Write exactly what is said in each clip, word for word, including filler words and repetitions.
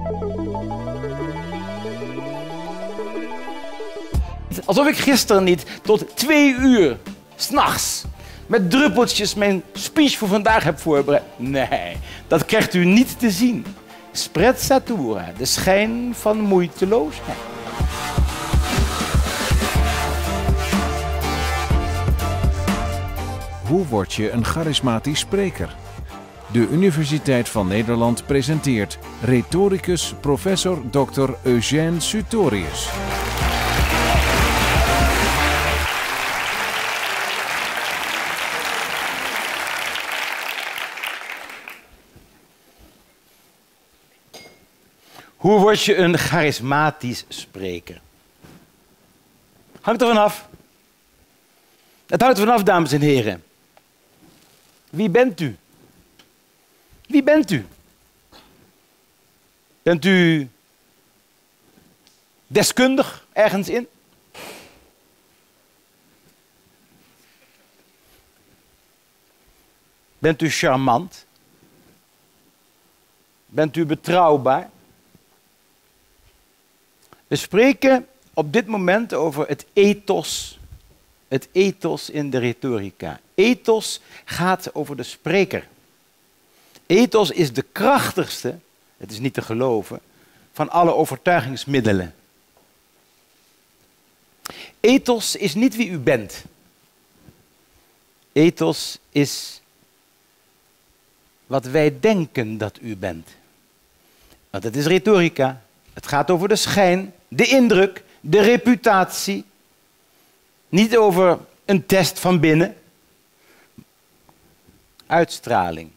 Alsof ik gisteren niet tot twee uur 's nachts met druppeltjes mijn speech voor vandaag heb voorbereid. Nee, dat krijgt u niet te zien. Sprezzatura, de schijn van moeiteloosheid. Hoe word je een charismatisch spreker? De Universiteit van Nederland presenteert retoricus professor dokter Eugène Sutorius. Hoe word je een charismatisch spreker? Hangt er vanaf. Het hangt er vanaf, dames en heren. Wie bent u? Wie bent u? Bent u deskundig ergens in? Bent u charmant? Bent u betrouwbaar? We spreken op dit moment over het ethos, het ethos in de retorica. Ethos gaat over de spreker. Ethos is de krachtigste, het is niet te geloven, van alle overtuigingsmiddelen. Ethos is niet wie u bent. Ethos is wat wij denken dat u bent. Want het is retorica. Het gaat over de schijn, de indruk, de reputatie. Niet over een test van binnen. Uitstraling.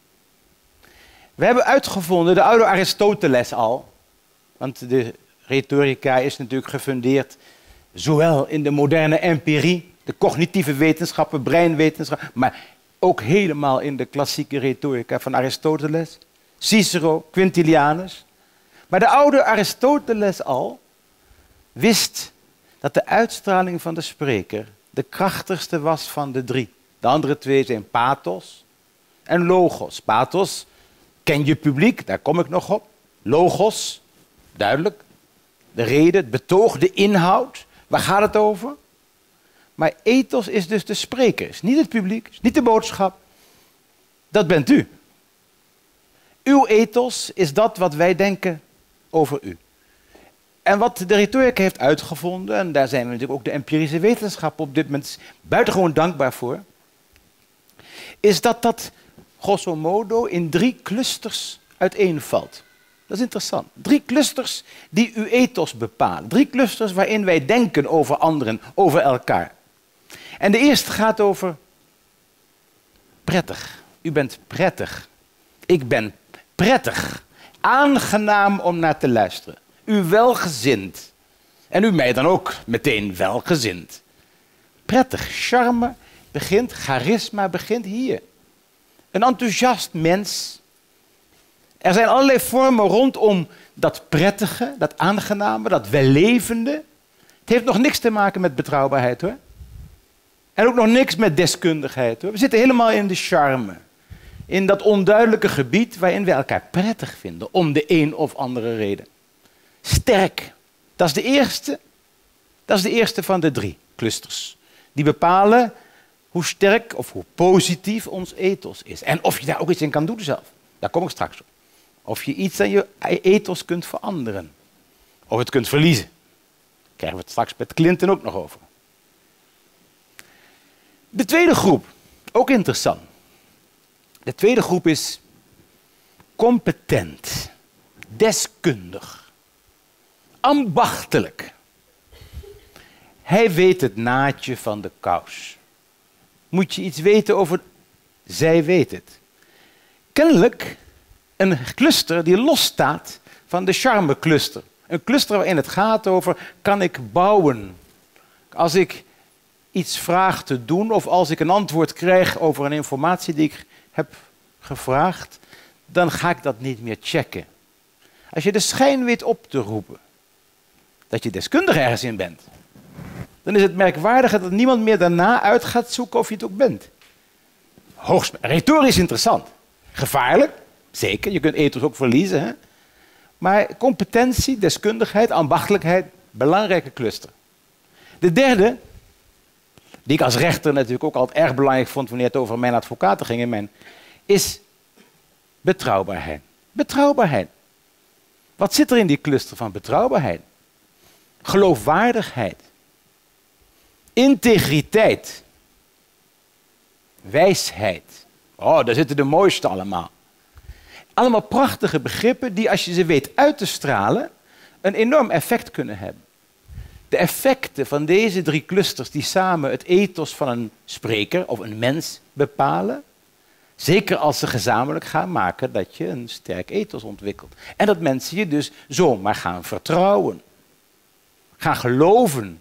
We hebben uitgevonden, de oude Aristoteles al, want de retorica is natuurlijk gefundeerd zowel in de moderne empirie, de cognitieve wetenschappen, breinwetenschappen, maar ook helemaal in de klassieke retorica van Aristoteles, Cicero, Quintilianus. Maar de oude Aristoteles al wist dat de uitstraling van de spreker de krachtigste was van de drie. De andere twee zijn pathos en logos. Pathos, ken je publiek, daar kom ik nog op. Logos, duidelijk. De reden, het betoog, de inhoud. Waar gaat het over? Maar ethos is dus de spreker. Is niet het publiek, is niet de boodschap. Dat bent u. Uw ethos is dat wat wij denken over u. En wat de retorica heeft uitgevonden, en daar zijn we natuurlijk ook de empirische wetenschap op dit moment buitengewoon dankbaar voor, is dat dat grosso modo in drie clusters uiteenvalt. Dat is interessant. Drie clusters die uw ethos bepalen. Drie clusters waarin wij denken over anderen, over elkaar. En de eerste gaat over prettig. U bent prettig. Ik ben prettig. Aangenaam om naar te luisteren. U welgezind. En u mij dan ook meteen welgezind. Prettig. Charme begint, charisma begint hier. Een enthousiast mens. Er zijn allerlei vormen rondom dat prettige, dat aangename, dat wellevende. Het heeft nog niks te maken met betrouwbaarheid, hoor. En ook nog niks met deskundigheid, hoor. We zitten helemaal in de charme. In dat onduidelijke gebied waarin we elkaar prettig vinden, om de een of andere reden. Sterk, dat is de eerste, dat is de eerste van de drie clusters. Die bepalen hoe sterk of hoe positief ons ethos is. En of je daar ook iets in kan doen zelf. Daar kom ik straks op. Of je iets aan je ethos kunt veranderen. Of het kunt verliezen. Daar krijgen we het straks met Clinton ook nog over. De tweede groep, ook interessant. De tweede groep is competent, deskundig, ambachtelijk. Hij weet het naadje van de kous. Moet je iets weten over... Zij weet het. Kennelijk een cluster die losstaat van de charme-cluster. Een cluster waarin het gaat over, kan ik bouwen? Als ik iets vraag te doen of als ik een antwoord krijg over een informatie die ik heb gevraagd, dan ga ik dat niet meer checken. Als je de schijn weet op te roepen dat je deskundig ergens in bent, dan is het merkwaardig dat niemand meer daarna uit gaat zoeken of je het ook bent. Hoogst retorisch interessant. Gevaarlijk, zeker. Je kunt ethos ook verliezen. Hè? Maar competentie, deskundigheid, ambachtelijkheid, belangrijke cluster. De derde, die ik als rechter natuurlijk ook altijd erg belangrijk vond wanneer het over mijn advocaten ging, in mijn, is betrouwbaarheid. Betrouwbaarheid. Wat zit er in die cluster van betrouwbaarheid? Geloofwaardigheid. Integriteit. Wijsheid. Oh, daar zitten de mooiste allemaal. Allemaal prachtige begrippen die, als je ze weet uit te stralen, een enorm effect kunnen hebben. De effecten van deze drie clusters die samen het ethos van een spreker of een mens bepalen, zeker als ze gezamenlijk gaan maken dat je een sterk ethos ontwikkelt. En dat mensen je dus zomaar gaan vertrouwen. Gaan geloven.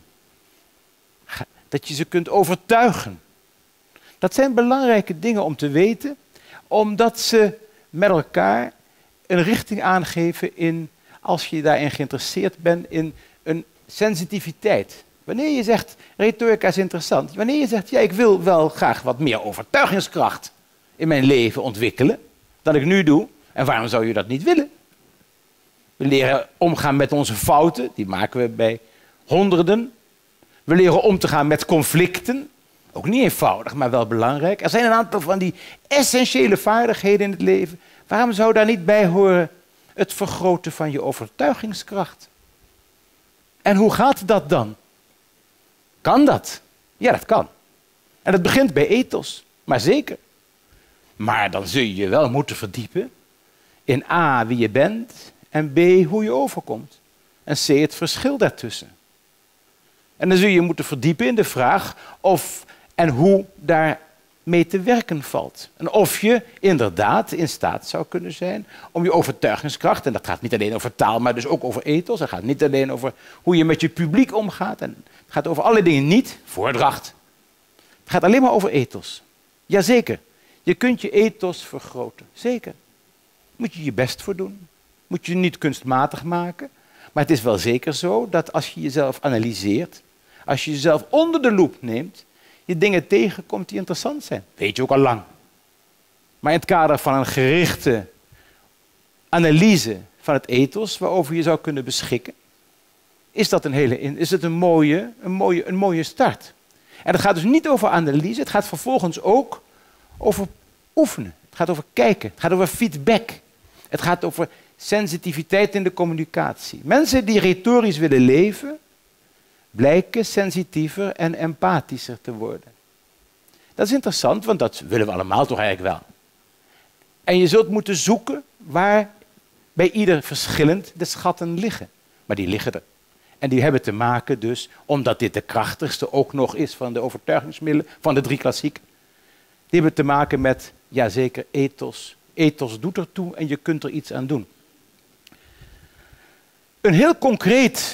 Dat je ze kunt overtuigen. Dat zijn belangrijke dingen om te weten, omdat ze met elkaar een richting aangeven in, als je daarin geïnteresseerd bent, in een sensitiviteit. Wanneer je zegt, retorica is interessant. Wanneer je zegt, ja, ik wil wel graag wat meer overtuigingskracht in mijn leven ontwikkelen dan ik nu doe. En waarom zou je dat niet willen? We leren omgaan met onze fouten, die maken we bij honderden. We leren om te gaan met conflicten. Ook niet eenvoudig, maar wel belangrijk. Er zijn een aantal van die essentiële vaardigheden in het leven. Waarom zou daar niet bij horen het vergroten van je overtuigingskracht? En hoe gaat dat dan? Kan dat? Ja, dat kan. En dat begint bij ethos, maar zeker. Maar dan zul je je wel moeten verdiepen in A, wie je bent, en B, hoe je overkomt. En C, het verschil daartussen. En dan zul je je moeten verdiepen in de vraag of en hoe daarmee te werken valt. En of je inderdaad in staat zou kunnen zijn om je overtuigingskracht, en dat gaat niet alleen over taal, maar dus ook over ethos, het gaat niet alleen over hoe je met je publiek omgaat, en het gaat over alle dingen niet, voordracht. Het gaat alleen maar over ethos. Jazeker, je kunt je ethos vergroten, zeker. Moet je je best voor doen, moet je niet kunstmatig maken, maar het is wel zeker zo dat als je jezelf analyseert, als je jezelf onder de loep neemt, je dingen tegenkomt die interessant zijn. Weet je ook al lang. Maar in het kader van een gerichte analyse van het ethos waarover je zou kunnen beschikken, is dat een, hele, is het een, mooie, een, mooie, een mooie start. En het gaat dus niet over analyse, het gaat vervolgens ook over oefenen. Het gaat over kijken, het gaat over feedback. Het gaat over sensitiviteit in de communicatie. Mensen die retorisch willen leven, blijken sensitiever en empathischer te worden. Dat is interessant, want dat willen we allemaal toch eigenlijk wel. En je zult moeten zoeken waar bij ieder verschillend de schatten liggen. Maar die liggen er. En die hebben te maken dus, omdat dit de krachtigste ook nog is van de overtuigingsmiddelen, van de drie klassieken. Die hebben te maken met, ja zeker, ethos. Ethos doet ertoe en je kunt er iets aan doen. Een heel concreet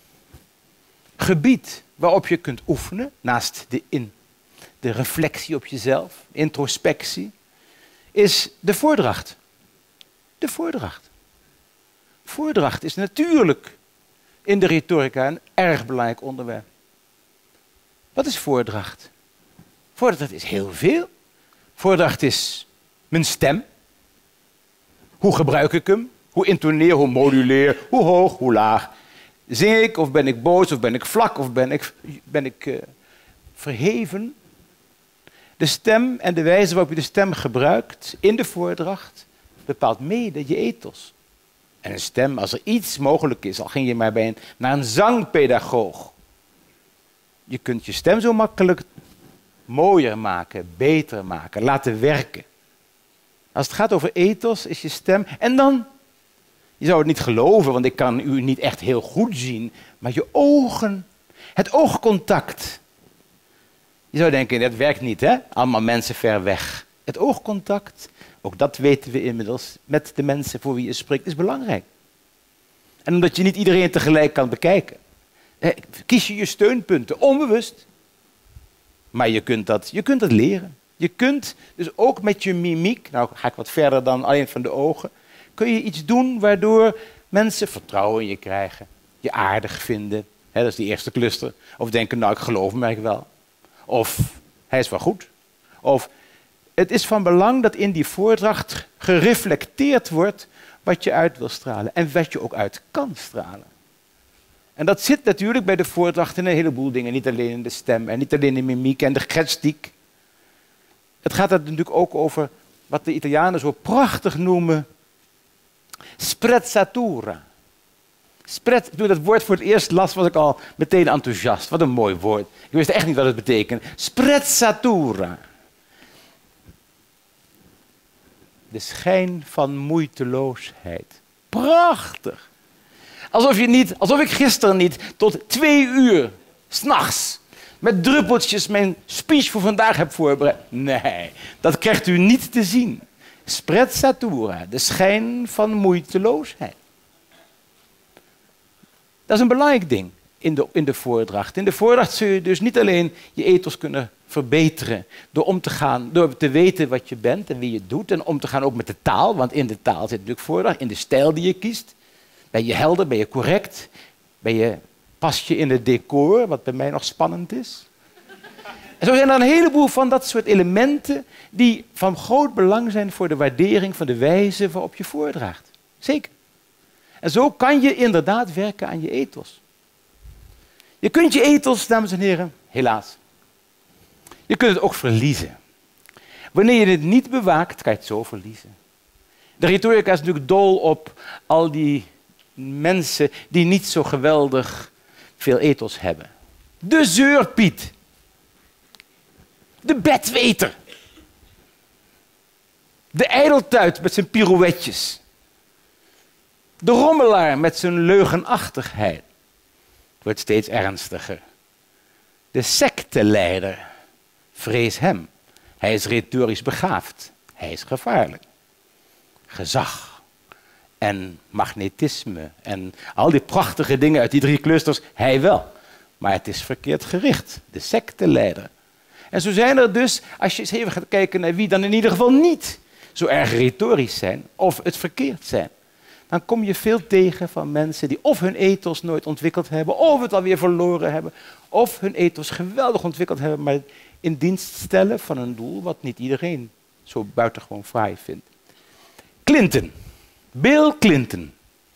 gebied waarop je kunt oefenen, naast de, in, de reflectie op jezelf, introspectie, is de voordracht. De voordracht. Voordracht is natuurlijk in de retorica een erg belangrijk onderwerp. Wat is voordracht? Voordracht is heel veel. Voordracht is mijn stem. Hoe gebruik ik hem? Hoe intoneer, hoe moduleer, hoe hoog, hoe laag. Zing ik, of ben ik boos, of ben ik vlak, of ben ik, ben ik uh, verheven? De stem en de wijze waarop je de stem gebruikt in de voordracht bepaalt mede je ethos. En een stem, als er iets mogelijk is, al ging je maar bij een, naar een zangpedagoog. Je kunt je stem zo makkelijk mooier maken, beter maken, laten werken. Als het gaat over ethos, is je stem. En dan, je zou het niet geloven, want ik kan u niet echt heel goed zien, maar je ogen, het oogcontact. Je zou denken, dat werkt niet, hè? Allemaal mensen ver weg. Het oogcontact, ook dat weten we inmiddels, met de mensen voor wie je spreekt, is belangrijk. En omdat je niet iedereen tegelijk kan bekijken, kies je je steunpunten, onbewust. Maar je kunt dat, je kunt dat leren. Je kunt dus ook met je mimiek, nou ga ik wat verder dan alleen van de ogen, kun je iets doen waardoor mensen vertrouwen in je krijgen, je aardig vinden. Hè, dat is die eerste cluster. Of denken, nou ik geloof hem eigenlijk wel. Of hij is wel goed. Of het is van belang dat in die voordracht gereflecteerd wordt wat je uit wil stralen en wat je ook uit kan stralen. En dat zit natuurlijk bij de voordracht in een heleboel dingen. Niet alleen in de stem en niet alleen in de mimiek en de gestiek. Het gaat er natuurlijk ook over wat de Italianen zo prachtig noemen sprezzatura. Spret, toen ik dat woord voor het eerst las, was ik al meteen enthousiast. Wat een mooi woord. Ik wist echt niet wat het betekent. Sprezzatura. De schijn van moeiteloosheid. Prachtig. Alsof, je niet, alsof ik gisteren niet tot twee uur, 's nachts, met druppeltjes mijn speech voor vandaag heb voorbereid. Nee, dat krijgt u niet te zien. Sprezzatura, de schijn van moeiteloosheid. Dat is een belangrijk ding in de, in de voordracht. In de voordracht zul je dus niet alleen je ethos kunnen verbeteren door om te gaan, door te weten wat je bent en wie je doet en om te gaan ook met de taal, want in de taal zit natuurlijk voordracht, in de stijl die je kiest. Ben je helder, ben je correct, ben je, pas je in het decor, wat bij mij nog spannend is. En zo zijn er een heleboel van dat soort elementen die van groot belang zijn voor de waardering van de wijze waarop je voordraagt. Zeker. En zo kan je inderdaad werken aan je ethos. Je kunt je ethos, dames en heren, helaas, je kunt het ook verliezen. Wanneer je het niet bewaakt, kan je het zo verliezen. De retorica is natuurlijk dol op al die mensen die niet zo geweldig veel ethos hebben. De zeurpiet. De bedweter. De ijdeltuit met zijn pirouetjes. De rommelaar met zijn leugenachtigheid. Het wordt steeds ernstiger. De secteleider. Vrees hem. Hij is retorisch begaafd. Hij is gevaarlijk. Gezag. En magnetisme. En al die prachtige dingen uit die drie clusters. Hij wel. Maar het is verkeerd gericht. De secteleider. En zo zijn er dus, als je eens even gaat kijken naar wie dan in ieder geval niet zo erg retorisch zijn. Of het verkeerd zijn. Dan kom je veel tegen van mensen die of hun ethos nooit ontwikkeld hebben, of het alweer verloren hebben, of hun ethos geweldig ontwikkeld hebben, maar in dienst stellen van een doel wat niet iedereen zo buitengewoon fraai vindt. Clinton. Bill Clinton.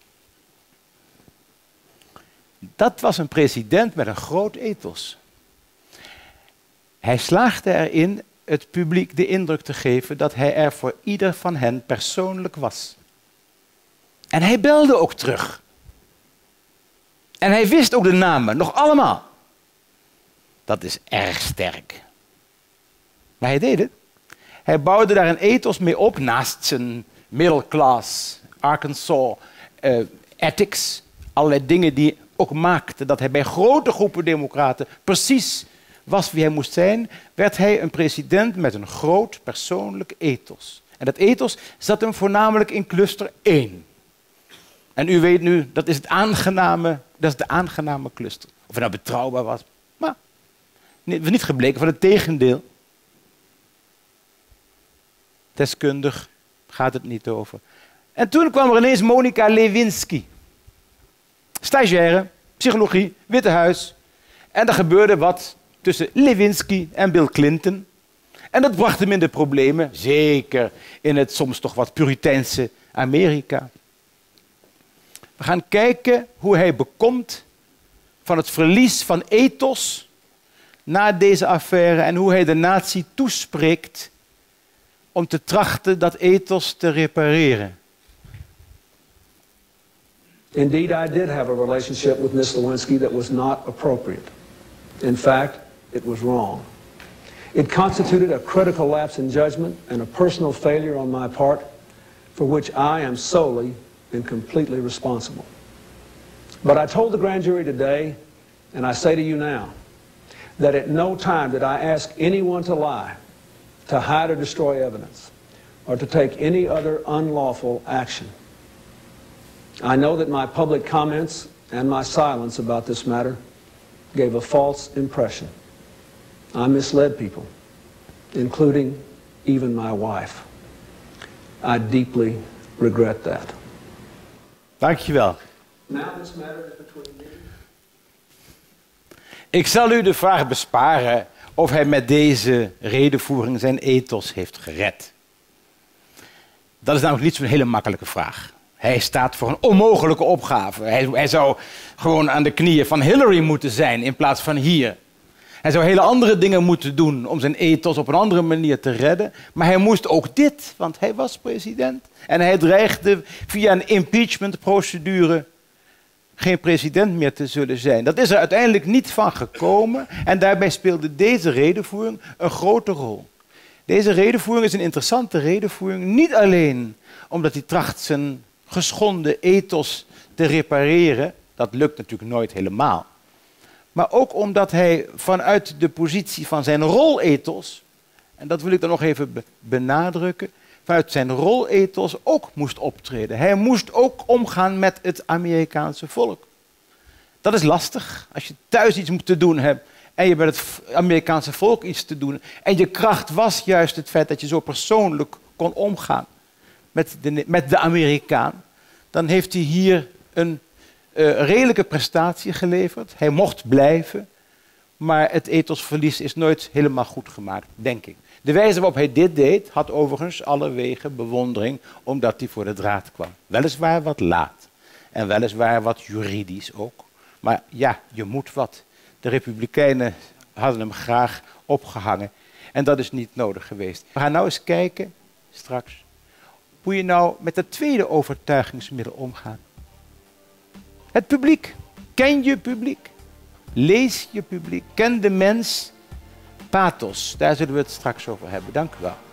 Dat was een president met een groot ethos. Hij slaagde erin het publiek de indruk te geven dat hij er voor ieder van hen persoonlijk was. En hij belde ook terug. En hij wist ook de namen, nog allemaal. Dat is erg sterk. Maar hij deed het. Hij bouwde daar een ethos mee op, naast zijn middle class, Arkansas, uh, ethics. Allerlei dingen die ook maakten dat hij bij grote groepen democraten precies was wie hij moest zijn, werd hij een president met een groot persoonlijk ethos. En dat ethos zat hem voornamelijk in cluster één. En u weet nu, dat is, het aangename, dat is de aangename cluster. Of het nou betrouwbaar was. Maar het was niet gebleken van het tegendeel. Deskundig gaat het niet over. En toen kwam er ineens Monica Lewinsky. Stagiaire, psychologie, Witte Huis. En er gebeurde wat tussen Lewinsky en Bill Clinton. En dat bracht hem in de problemen. Zeker in het soms toch wat puriteinse Amerika. We gaan kijken hoe hij bekomt van het verlies van ethos na deze affaire en hoe hij de natie toespreekt om te trachten dat ethos te repareren. Indeed, I did have a relationship with Miss Lewinsky that was not appropriate. In fact, it was wrong. It constituted a critical lapse in judgment and a personal failure on my part for which I am solely and completely responsible. But I told the grand jury today, and I say to you now, that at no time did I ask anyone to lie, to hide or destroy evidence, or to take any other unlawful action. I know that my public comments and my silence about this matter gave a false impression. I misled people, including even my wife. I deeply regret that. Dankjewel. Now this matter is between me. Ik zal u de vraag besparen of hij met deze redevoering zijn ethos heeft gered. Dat is namelijk niet zo'n hele makkelijke vraag. Hij staat voor een onmogelijke opgave. Hij, hij zou gewoon aan de knieën van Hillary moeten zijn in plaats van hier. Hij zou hele andere dingen moeten doen om zijn ethos op een andere manier te redden. Maar hij moest ook dit, want hij was president. En hij dreigde via een impeachmentprocedure geen president meer te zullen zijn. Dat is er uiteindelijk niet van gekomen. En daarbij speelde deze redevoering een grote rol. Deze redevoering is een interessante redevoering. Niet alleen omdat hij tracht zijn geschonden ethos te repareren. Dat lukt natuurlijk nooit helemaal. Maar ook omdat hij vanuit de positie van zijn rolethos, en dat wil ik dan nog even be benadrukken, vanuit zijn rolethos ook moest optreden. Hij moest ook omgaan met het Amerikaanse volk. Dat is lastig. Als je thuis iets moet te doen hebt en je met het Amerikaanse volk iets te doen. En je kracht was juist het feit dat je zo persoonlijk kon omgaan met de, met de Amerikaan. Dan heeft hij hier een uh, redelijke prestatie geleverd. Hij mocht blijven, maar het ethosverlies is nooit helemaal goed gemaakt, denk ik. De wijze waarop hij dit deed, had overigens allerwege bewondering, omdat hij voor de draad kwam. Weliswaar wat laat en weliswaar wat juridisch ook. Maar ja, je moet wat. De Republikeinen hadden hem graag opgehangen en dat is niet nodig geweest. We gaan nou eens kijken, straks, hoe je nou met het tweede overtuigingsmiddel omgaat. Het publiek. Ken je publiek? Lees je publiek. Ken de mens. Pathos. Daar zullen we het straks over hebben. Dank u wel.